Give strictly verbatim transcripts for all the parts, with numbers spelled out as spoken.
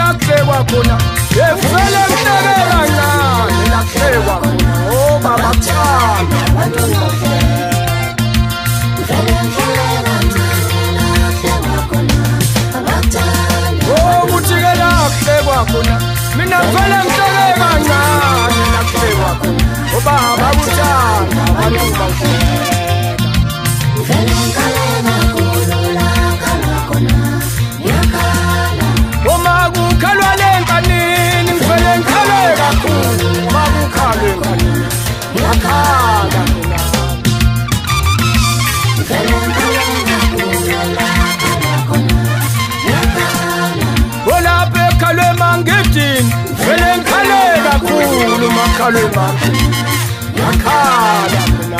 lahlekwa khona evele mhleke kancane lahlekwa khona oh baba thanda oh kuthike lahlekwa khona mina vele mhleke kancane lahlekwa khona oh baba uthanda abantu bawuhleka Oma kukhalwa lenkanini ngivele ngikhale kakhulu Oma kukhalwe enkanini ngiyakhala mina Olapha ekhalwe mangidini ngivele ngikhale kakhulu makhalwe mangidini ngiyakhala mina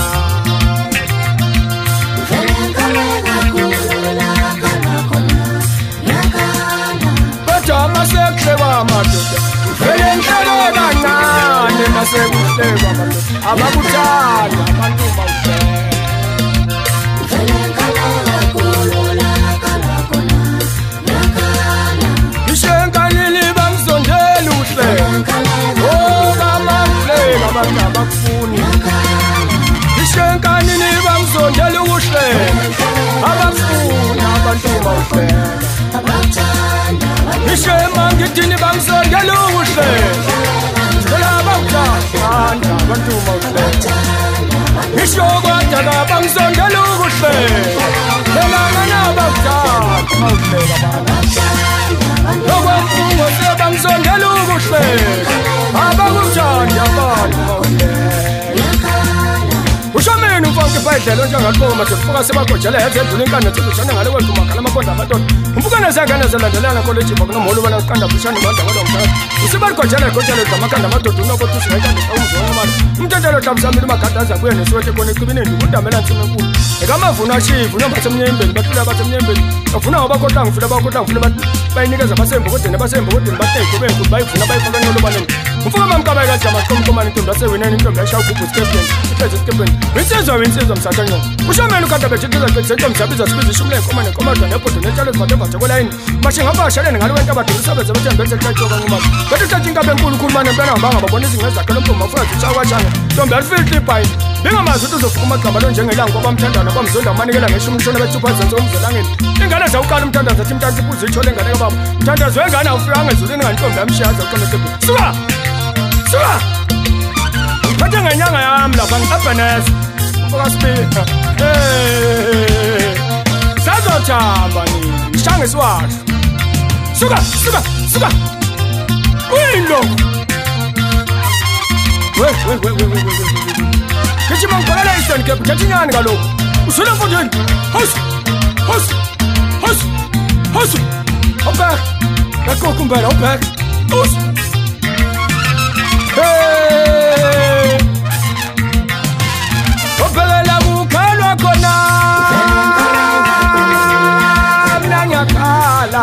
Masekhlekwa madoda vele ngihleke kancane masekhlekwa madoda abakuthanda abantu bawuhleka Ishenkanini bangizondela uhle oh bamahleka abantu abakufuni Ishenkanini bangizondela uhle abafuni abantu bawuhleka Ishema ngidini bangizondela uhle Ngicela bawuthanda abantu bawuhleka Ishokwada bangizondela uhle Phela ngana bawuthanda bawuhleka Lokwamfungo sebangizondela uhle Abakuthanda abantu bawuhleka Ushomeni mfonke bayidlela njengakhoma sefuka sebagojela yathi endlule inkanda thukujana ngale kwethu makhala amakhonda amadoda Umfukana zangana zelandelana college bakunomholo bana uqanda bushani manje kodwa umhlaba Usibagojela igojela ngamakanda amadoda unokuthi singayithanda umzwana manje Umthetho hlabuzamile magadlaza kuye nesiwethe khona eqibineni ukudamela ntsini enkulu Ekamavuna ashivu noma basemnyembeni bathula basemnyembeni bafuna abakhodla ngifuna abakhodla ngifuna bathi bayinikeza basembo kodwa basembo kodwa bathe benkulu bayivuna bayifaka nolobane Umfuka mamkabayi kajama komkomani intombi yasewenene intombi yashaya ugubhu skepeni ipheze skepeni Insizwa insizwa msatanyo Ushomeni ukanda bejikeza bejikeza msabiza sibiza ishumle nkoma nenkomadwa nebhodo netshalo zivateva jokolayini Mashinga bashalene ngalo wento abadala usabenza bethe bese tshayithoka ngumama Bethi uthatha inkabe enkulu khulumane mpela ngibanga babona izingeza zakhe lomntombi afuna zitshawa kwashanga Ntombi alifihli ibhayi Bingamazi ukuthi uzofuma amagqabalo njengelanga kwabamthandana kwamzonda amanikela ngeshumi mshona bethupa zenzo umzolangeni Ingane zawuqala umthandazo athi mntantsi ipuzo ithole ingane kababa Mthandazo wengane awufika ngezulini ngantombi yamshiyaza uqona kebe Suka Suka Bathe ngenyanga yami lapha ngihabhaneza Mfoka speaker eh Sazothamba nini Ngishange isiwahlo Suka suka suka Uyilo We we we we we Kithi mangibhekela Eastern Cape thathinyani kaloko Usule mfundini Hos hos hos hos Obek Yakho kumbela obek Hos Hey Obela bukhalwa khona Mina ngiyakhala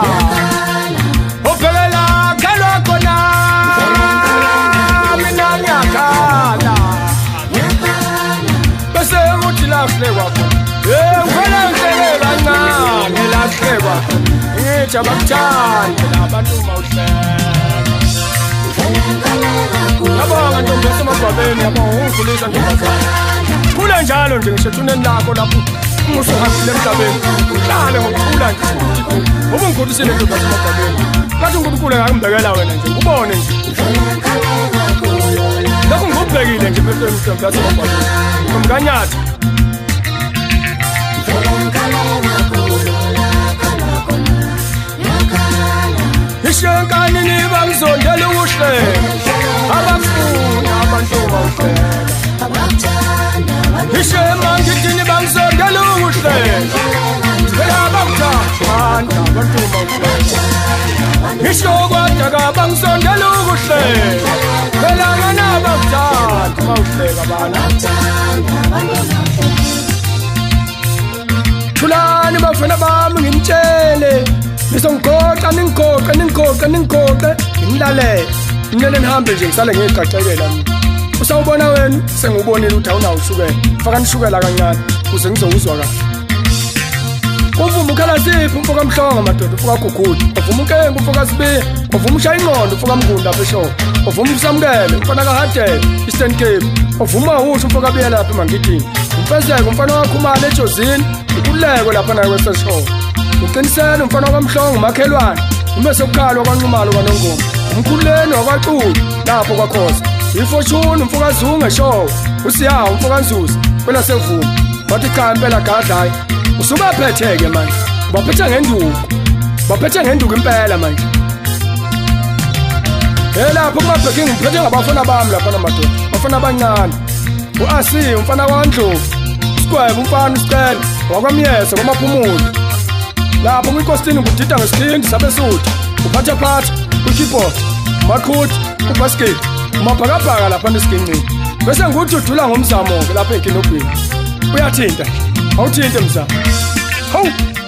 Obela khalwa khona Mina ngiyakhala Bese uthi lahlekwa khona Eh ngifela ngicele kancane lahlekwa Ngithi abakuthanda labantu bawuhleka Yabonga ntombi yasemagwabeni yabonga ungivulisa ntombazana Khula njalo nje ngisethuneni lakho lapho usuhambile emhlabeni Uhlale ngokukhula nje Ngoba ngikhulisile ntombi yasemagwabeni Kathi uNkulunkulu ngakumbekela wena nje ubone nje Lokho ngikubhekile nje emehlweni ntombi yasemagwabeni Ngomkanyatha Ishenkanini bangizondela uhle Abafuna abantu bawuhleka Ishema ngidini bangizondela uhle Phela abakuthanda abantu bawuhleka Ishokwada bangizondela uhle Phela ngana abakuthanda bawuhleka abantu Thulani bafana bami ngimtshele Ngisongoqa ningoqa ningoqa ningoqa ngimlalele Ngimele nihambe nje ngisale ngegaqekela mina Usawubona wena sengubonile ukuthi awunawo ushukela Faka nishukela kancane kuze ngizowuzwa kahle uvuma ukhala siphi umfoka amhlonga madoda ufoka gugudu uvuma unkenga umfoka sibi uvuma ushaya ingqondo ufoka mngunda apha eshowe uvuma usamukele umfana kahadele Eastern Cape uvuma usho umfoka abuye lapha emangidini umfezeke umfana wakho umali ejozini ukuleko lapha naye weseshowe uqinisele umfana kwamhlonga umakhelwane umese ukukhalwa kwanqumalo kwanongoma umkhululeni wakwaCulu lapho kwakhoza ifortune umfoka zungu eshowe usiyawo umfoka nzuza phela sevuma bathi cha impela gadlayi usubaphetheke manje baphethe ngenduku baphethe ngenduku impela manje elapho kumabheking ngiphethe ngabafana bami lapha namadoda bafana abancane uasi umfana kwaNdlovu Sigwebe umfana uSicele wakwamyesa kwamaphumulo lapho kwikostini kudida ngesikhindi sabesuthu uphatha phatha kukeyboard makhuthi kubasket maphakabhaka lapha nesiginqini bese ngududula ngomzamo ke lapha enkinobhini uyathinta awuthinte mzamo hawu